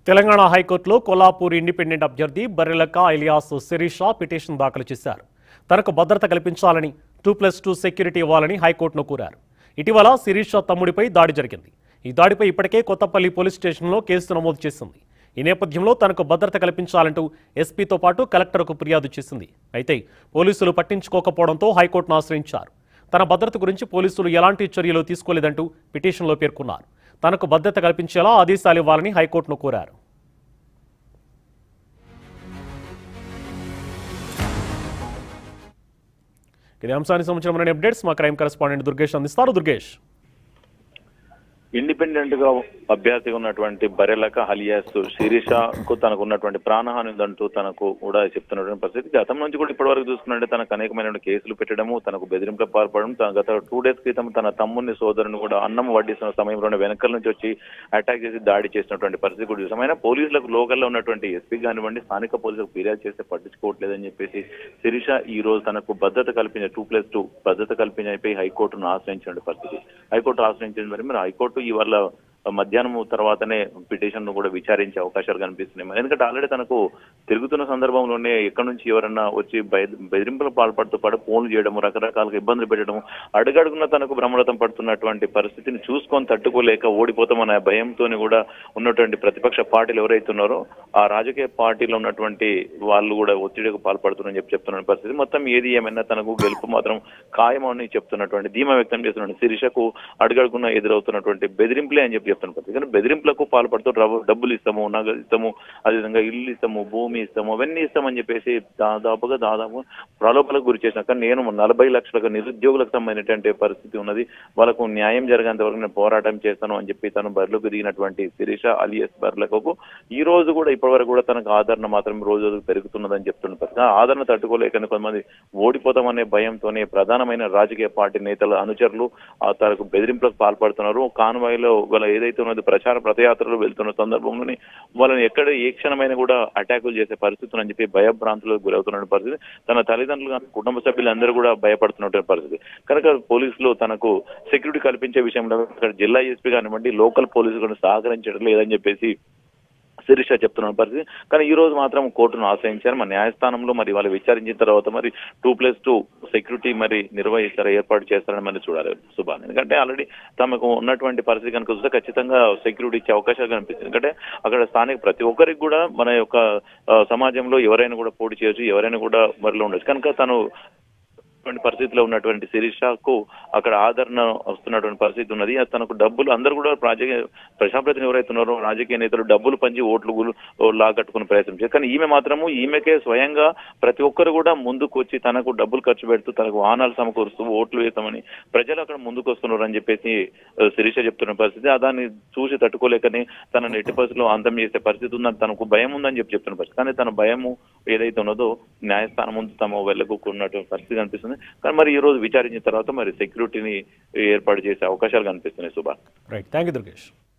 తెలంగాణ హైకోర్టులో కొల్లాపూర్ ఇండిపెండెంట్ అభ్యర్థి బర్రెలక్క ఇలియాస్ శిరీష పిటిషన్ దాఖలు చేశారు. తనకు భద్రత కల్పించాలని 2+2 సెక్యూరిటీ ఇవ్వాలని హైకోర్టును కోరారు. ఇటీవల శిరీష తమ్ముడిపై దాడి జరిగింది. ఈ దాడిపై ఇప్పటికే కొత్తపల్లి పోలీస్ స్టేషన్లో కేసు నమోదు చేసింది. ఈ నేపథ్యంలో తనకు భద్రత కల్పించాలంటూ ఎస్పీతో పాటు కలెక్టర్కు ఫిర్యాదు చేసింది. అయితే పోలీసులు పట్టించుకోకపోవడంతో హైకోర్టును ఆశ్రయించారు. తన భద్రత గురించి పోలీసులు ఎలాంటి చర్యలు తీసుకోలేదంటూ పిటిషన్లో పేర్కొన్నారు. తనకు భద్రత కల్పించేలా ఆదేశాలు ఇవ్వాలని హైకోర్టును కోరారు. ఇదే అంశానికి సంబంధించిన అప్డేట్స్ మా క్రైమ్ కరెస్పాండెంట్ దుర్గేష్ అందిస్తారు. దుర్గేష్, ఇండిపెండెంట్ గా అభ్యర్థిగా ఉన్నటువంటి బర్రెలక్క ఇలియాస్ శిరీషకు తనకు ఉన్నటువంటి ప్రాణహాని ఉందంటూ తనకు కూడా చెప్తున్నటువంటి పరిస్థితి. గతం నుంచి కూడా ఇప్పటి వరకు చూసుకున్నట్టే తనకు అనేకమైన కేసులు పెట్టడము, తనకు బెదిరింపులకు పాల్పడడం, గత 2 days క్రితం తన తమ్ముని సోదరుని కూడా అన్నం వడ్డిస్తున్న సమయంలోనే వెనకల నుంచి వచ్చి అటాక్ చేసి దాడి చేసినటువంటి పరిస్థితి కూడా చూసాం. అయినా పోలీసులకు లోకల్లో ఉన్నటువంటి ఎస్పీ కానివ్వండి, స్థానిక పోలీసులకు ఫిర్యాదు చేస్తే పట్టించుకోవట్లేదని చెప్పేసి శిరీష ఈ రోజు తనకు భద్రత కల్పించే 2+2 భద్రత కల్పించే హైకోర్టును ఆశ్రయించిన పరిస్థితి. హైకోర్టు ఆశ్రయించింది. మరి హైకోర్టు ఇవాళ మధ్యాహ్నం తర్వాతనే పిటిషన్ ను కూడా విచారించే అవకాశాలు కనిపిస్తున్నాయి. ఎందుకంటే ఆల్రెడీ తనకు తిరుగుతున్న సందర్భంలోనే ఎక్కడి నుంచి ఎవరన్నా వచ్చి బెదిరింపులకు పాల్పడుతూ ఫోన్లు చేయడం, రకరకాలుగా ఇబ్బందులు పెట్టడం, అడుగడుగున తనకు బ్రహ్మరథం పడుతున్నటువంటి పరిస్థితిని చూసుకొని తట్టుకోలేక ఓడిపోతామనే భయంతో కూడా ఉన్నటువంటి ప్రతిపక్ష పార్టీలు ఎవరైతే ఉన్నారో ఆ రాజకీయ పార్టీలో ఉన్నటువంటి వాళ్ళు కూడా ఒత్తిడికి పాల్పడుతున్నారని చెప్తున్న పరిస్థితి. మొత్తం ఏది ఏమైనా తనకు గెలుపు మాత్రం ఖాయమని చెప్తున్నటువంటి ధీమా వ్యక్తం చేస్తున్న శిరీషకు అడుగడుగున ఎదురవుతున్నటువంటి బెదిరింపులే అని చెప్తున్న పరిస్థితి. కానీ బెదిరింపులకు పాల్పడుతూ డబ్బులు ఇస్తాము, నగలు ఇస్తాము, అదేవిధంగా ఇల్లు ఇస్తాము, భూమి ఇస్తాము, అవన్నీ ఇస్తామని చెప్పేసి దాదాపు ప్రలోభాలకు గురి చేసిన. కానీ నేను 40 లక్షలకు నిరుద్యోగులకు సంబంధించినటువంటి పరిస్థితి ఉన్నది, వాళ్ళకు న్యాయం జరిగేంత వరకు నేను పోరాటం చేస్తాను అని చెప్పి తను బరిలోకి దిగినటువంటి శిరీష ఇలియాస్ బర్రెలక్కకు ఈ రోజు కూడా ఇప్పటి వరకు కూడా తనకు ఆదరణ మాత్రం రోజు పెరుగుతున్నదని చెప్తున్న పరిస్థితి. ఆదరణ తట్టుకోలేక కొంతమంది ఓడిపోతామనే భయంతోనే ప్రధానమైన రాజకీయ పార్టీ నేతల అనుచరులు తనకు బెదిరింపులకు పాల్పడుతున్నారు. కాన్వాయ్లో వాళ్ళ ఏదైతే ఉన్నది ప్రచార రథయాత్రలు వెళ్తున్న సందర్భంలోనే వాళ్ళని ఎక్కడ ఏ క్షణమైనా కూడా అటాకులు చేసే పరిస్థితులు అని చెప్పి భయభ్రాంతులకు గురవుతున్న పరిస్థితి. తన తల్లిదండ్రులు కానీ కుటుంబ సభ్యులందరూ కూడా భయపడుతున్నటువంటి పరిస్థితి. కనుక పోలీసులు తనకు సెక్యూరిటీ కల్పించే విషయంలో జిల్లా ఎస్పీ కానివ్వండి, లోకల్ పోలీసులు కూడా సహకరించడం లేదని చెప్పేసి శిరీష చెప్తున్న పరిస్థితి. కానీ ఈ రోజు మాత్రం కోర్టును ఆశ్రయించారు. మరి న్యాయస్థానంలో మరి వాళ్ళు విచారించిన తర్వాత మరి 2+2 సెక్యూరిటీ మరి నిర్వహిస్తారా, ఏర్పాటు చేస్తారని మరి చూడాలి సుభాన్. ఎందుకంటే ఆల్రెడీ తమకు ఉన్నటువంటి పరిస్థితి కనుక చూస్తే ఖచ్చితంగా సెక్యూరిటీ ఇచ్చే అవకాశాలు కనిపిస్తుంది. ఎందుకంటే అక్కడ స్థానిక ప్రతి ఒక్కరికి కూడా మన యొక్క సమాజంలో ఎవరైనా కూడా పోటీ చేయొచ్చు, ఎవరైనా కూడా మరిలో ఉండొచ్చు. కనుక తను పరిస్థితిలో ఉన్నటువంటి శిరీషకు అక్కడ ఆదరణ వస్తున్నటువంటి పరిస్థితి ఉన్నది. తనకు డబ్బులు అందరూ కూడా ప్రజాప్రతినిధులు ఎవరైతే ఉన్నారో రాజకీయ నేతలు డబ్బులు పంచి ఓట్లు లాగట్టుకునే ప్రయత్నం చేశారు. కానీ ఈమె మాత్రము ఈమెకే స్వయంగా ప్రతి ఒక్కరు కూడా ముందుకు వచ్చి తనకు డబ్బులు ఖర్చు పెడుతూ తనకు వాహనాలు సమకూరుస్తూ ఓట్లు వేస్తామని ప్రజలు అక్కడ ముందుకు వస్తున్నారు అని చెప్పేసి శిరీష చెప్తున్న పరిస్థితి. దాన్ని చూసి తట్టుకోలేకని తనను ఎట్టి పరిస్థితిలో అంతం చేసే పరిస్థితి ఉందని తనకు భయం ఉందని చెప్తున్న పరిస్థితి. కానీ తన భయము ఏదైతే ఉన్నదో న్యాయస్థానం ముందు తమ వెళ్ళకున్నటువంటి పరిస్థితి కనిపిస్తుంది. కానీ మరి ఈ రోజు విచారించిన తర్వాత మరి సెక్యూరిటీని ఏర్పాటు చేసే అవకాశాలు కనిపిస్తున్నాయి. సుభా. Right, thank you Durgesh.